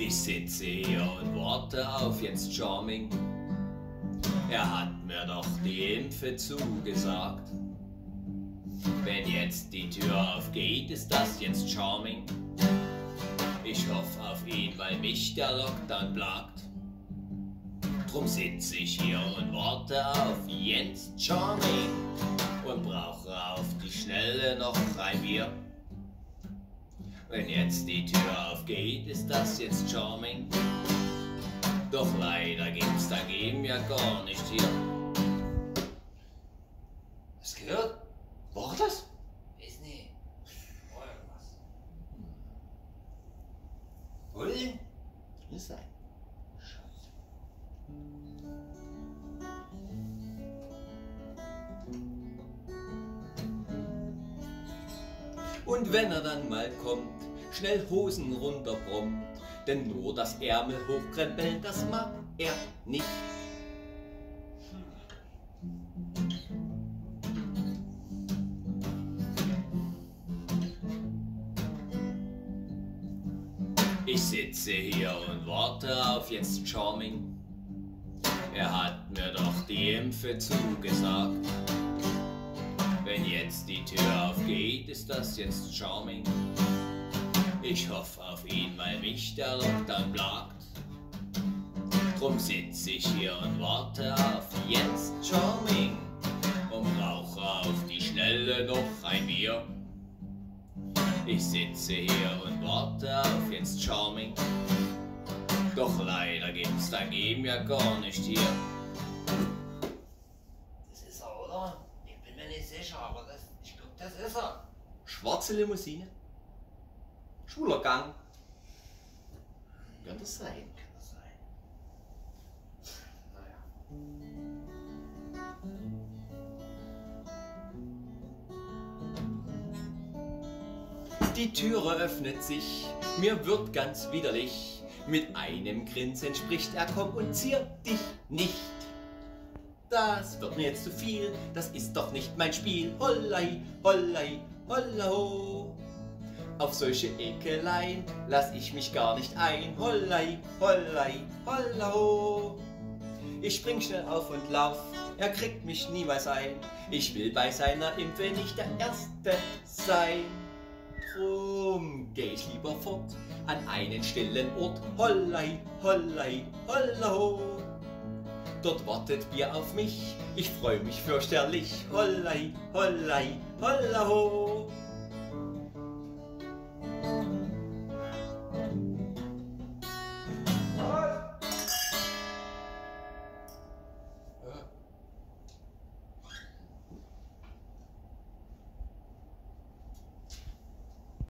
Ich sitze hier und warte auf Jens Charming. Er hat mir doch die Impfe zugesagt. Wenn jetzt die Tür aufgeht, ist das Jens Charming. Ich hoffe auf ihn, weil mich der Lockdown plagt. Drum sitze ich hier und warte auf Jens Charming und brauche auf die Schnelle noch ein Bier. Wenn jetzt die Tür aufgeht, ist das jetzt Charming. Doch leider gibt's dagegen ja gar nicht hier. Hast du gehört? War das? Weiß nicht. War irgendwas. Wo denn? Muss sein. Und wenn er dann mal kommt, schnell Hosen runterbrummt, denn nur das Ärmel hochkrempeln, das mag er nicht. Ich sitze hier und warte auf Jens Charming. Er hat mir doch die Impfe zugesagt. Wenn jetzt die Tür aufgeht, ist das jetzt Charming. Ich hoffe auf ihn, weil mich der Lockdown plagt. Drum sitze ich hier und warte auf Jens Charming und brauche auf die Schnelle noch ein Bier. Ich sitze hier und warte auf Jens Charming. Doch leider gibt's dagegen ja gar nicht hier. Das ist er, oder? Ich bin mir nicht sicher, aber ich glaube, das ist er. Schwarze Limousine? Schwuler Gang? Kann das sein? Kann das sein? Naja. Die Türe öffnet sich, mir wird ganz widerlich. Mit einem Grinsen spricht er: Komm und zier dich nicht. Das wird mir jetzt zu viel, das ist doch nicht mein Spiel. Hollei, hollei, hollo. Auf solche Ekeleien lass ich mich gar nicht ein. Hollei, hollei, hollo. Ich spring schnell auf und lauf, er kriegt mich niemals ein. Ich will bei seiner Impfe nicht der Erste sein. Drum geh ich lieber fort an einen stillen Ort. Hollei, hollei, hollo. Dort wartet Bier auf mich, ich freu mich fürchterlich. Hollei, hollei, hollo.